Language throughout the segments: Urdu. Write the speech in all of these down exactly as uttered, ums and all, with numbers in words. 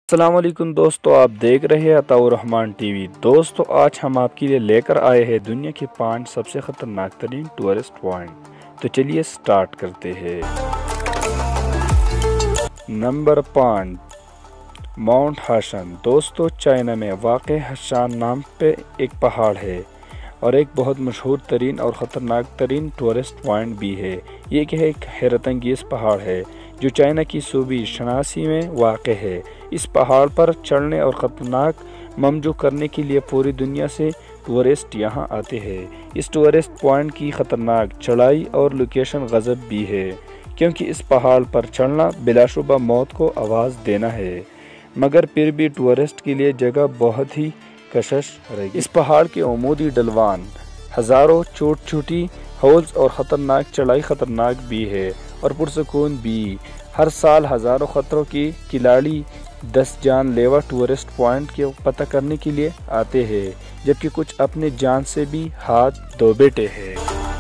السلام علیکم دوستو، آپ دیکھ رہے ہیں عطاء الرحمان ٹی وی۔ دوستو آج ہم آپ کے لیے لے کر آئے ہیں دنیا کے پانچ سب سے خطرناک ترین ٹورسٹ پوائنٹ۔ تو چلیے سٹارٹ کرتے ہیں۔ نمبر پانچ، ماؤنٹ ہاشن۔ دوستو چائنا میں واقع ہشان نام پہ ایک پہاڑ ہے اور ایک بہت مشہور ترین اور خطرناک ترین ٹورسٹ پوائنٹ بھی ہے۔ یہ کہ ایک حیرت انگیز پہاڑ ہے جو چائنا کی صوبائی شناسی میں واقع ہے۔ اس پہاڑ پر چڑھنے اور خطرناک ممجو کرنے کے لیے پوری دنیا سے ٹورسٹ یہاں آتے ہیں۔ اس ٹورسٹ پوائنٹ کی خطرناک چڑھائی اور لوکیشن غضب بھی ہے، کیونکہ اس پہاڑ پر چڑھنا بلا شبہ موت کو آواز دینا ہے، مگر پھر بھی ٹورسٹ کے لیے جگہ بہت ہی کشش رہے گی۔ اس پہاڑ کے عمودی ڈھلوان، ہزاروں چھوٹی چھوٹی ہولز اور خطرناک چڑھائی خطرناک بھی ہے اور پرسکون بھی۔ ہر سال ہزاروں خطروں کے کھلاڑی دس جان لیوا ٹورسٹ پوائنٹ کے پتہ کرنے کے لیے آتے ہیں، جبکہ کچھ اپنے جان سے بھی ہاتھ دھو بیٹھے ہیں۔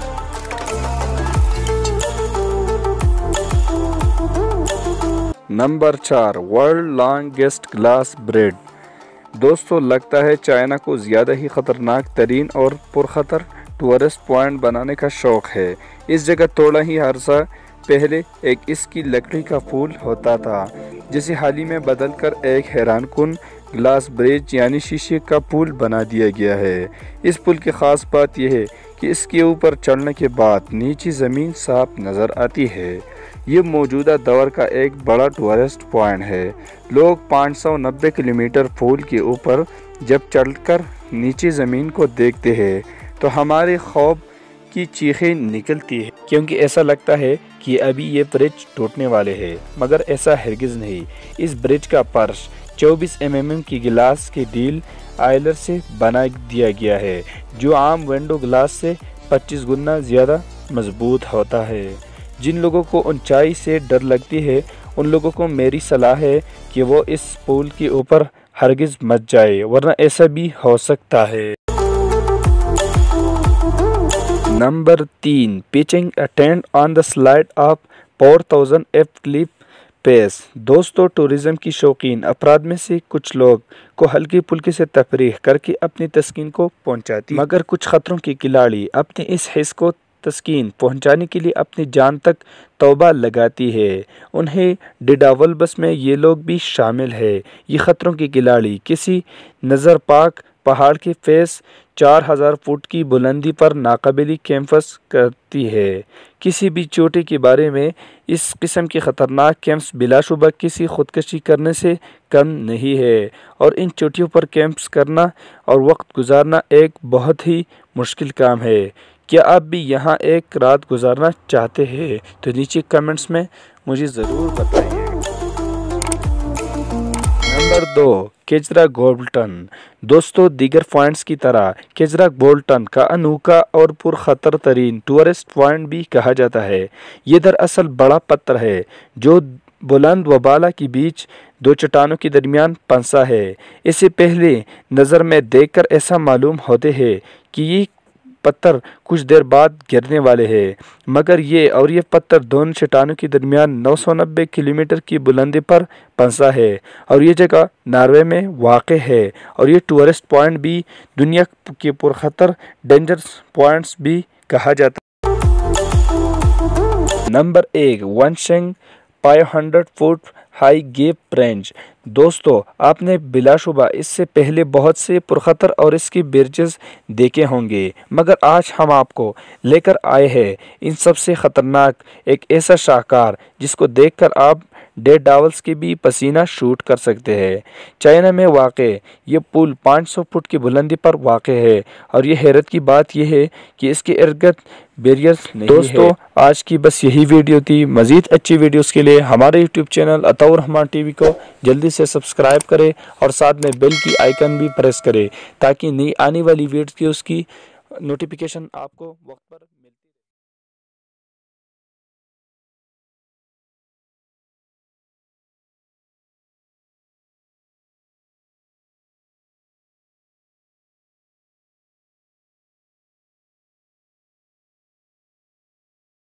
نمبر چار، ورلڈ لانگیسٹ گلاس برج۔ دوستو لگتا ہے چائنا کو زیادہ ہی خطرناک ترین اور پرخطر ٹورسٹ پوائنٹ بنانے کا شوق ہے۔ اس جگہ تھوڑا ہی عرصہ پہلے ایک اس کی لکڑی کا پل ہوتا تھا، جسے حال ہی میں بدل کر ایک حیران کن گلاس برج یعنی شیشے کا پل بنا دیا گیا ہے۔ اس پل کی خاص بات یہ ہے کہ اس کے اوپر چڑھنے کے بعد نیچے زمین صاف نظر آتی ہے۔ یہ موجودہ دور کا ایک بڑا ٹورسٹ پوائنٹ ہے۔ لوگ پانچ سو نبے کلومیٹر پل کے اوپر جب چڑھ کر نیچے زمین کو دیکھتے ہیں تو ہمارے خوف کی چیخیں نکلتی ہیں، کیونکہ ایسا لگتا ہے کہ ابھی یہ برج ٹوٹنے والے ہیں، مگر ایسا ہرگز نہیں۔ اس برج کا فرش چوبیس ایم ایم کی گلاس کے ڈیل آئلر سے بنا دیا گیا ہے، جو عام ونڈو گلاس سے پچیس گنا زیادہ مضبوط ہوتا ہے۔ جن لوگوں کو اونچائی سے ڈر لگتی ہے، ان لوگوں کو میری صلاح ہے کہ وہ اس پل کے اوپر ہرگز مت جائے، ورنہ ایسا بھی ہو سکتا ہے۔ نمبر تین، pitching a tent on the slide of four thousand F cliff face. دوستو ٹورزم کی شوقین افراد میں سے کچھ لوگ کو ہلکی پھلکی سے تفریح کر کے اپنی تسکین کو پہنچاتی، مگر کچھ خطروں کے کھلاڑی اپنے اس حص کو تسکین پہنچانے کے لیے اپنی جان تک توبہ لگاتی ہے۔ انہیں ڈیڈاولبس میں یہ لوگ بھی شامل ہیں۔ یہ خطروں کے کھلاڑی کسی نظر پاک پہاڑ کے فیس چار ہزار فٹ کی بلندی پر ناقابل کیمپس کرتی ہے۔ کسی بھی چوٹی کے بارے میں اس قسم کے خطرناک کیمپس بلا شبہ کسی خودکشی کرنے سے کم نہیں ہے، اور ان چوٹیوں پر کیمپس کرنا اور وقت گزارنا ایک بہت ہی مشکل کام ہے۔ کیا آپ بھی یہاں ایک رات گزارنا چاہتے ہیں؟ تو نیچے کمنٹس میں مجھے ضرور بتائیے۔ نمبر دو، کیجرا گولٹن۔ دوستو دیگر پوائنٹس کی طرح کیجرا گولٹن کا انوکھا اور پرخطر ترین ٹورسٹ پوائنٹ بھی کہا جاتا ہے۔ یہ دراصل بڑا پتھر ہے جو بلند و بالا کے بیچ دو چٹانوں کے درمیان پنسا ہے۔ اسے پہلے نظر میں دیکھ کر ایسا معلوم ہوتے ہے کہ یہ پتھر کچھ دیر بعد گرنے والے ہیں، مگر یہ اور یہ پتھر دونوں چٹانوں کے درمیان نو سو نبے کلومیٹر کی بلندی پر پنسا ہے، اور یہ جگہ ناروے میں واقع ہے، اور یہ ٹورسٹ پوائنٹ بھی دنیا کے پرخطر ڈینجرس پوائنٹس بھی کہا جاتا ہے۔ نمبر ایک، ونشنگ پانچ سو فٹ ہائی گیپ رینج۔ دوستو آپ نے بلا شبہ اس سے پہلے بہت سے پرخطر اور اس کی برجز دیکھے ہوں گے، مگر آج ہم آپ کو لے کر آئے ہیں ان سب سے خطرناک ایک ایسا شاہکار جس کو دیکھ کر آپ ڈیڈ ڈاولز کے بھی پسینہ شوٹ کر سکتے ہیں۔ چائنا میں واقع یہ پل پانچ سو فٹ کی بلندی پر واقع ہے، اور یہ حیرت کی بات یہ ہے کہ اس کے ارد گرد بیریئرز نہیں ہے۔ دوستو آج کی بس یہی ویڈیو تھی۔ مزید اچھی ویڈیوز کے لیے ہمارے YouTube channel Ata ur-Rahman T V کو جلدی سے سبسکرائب کرے اور ساتھ میں بیل کی آئیکن بھی پریس کرے، تاکہ نئی آنے والی ویڈیوز کی نوٹیفیکیشن آپ کو وقت پر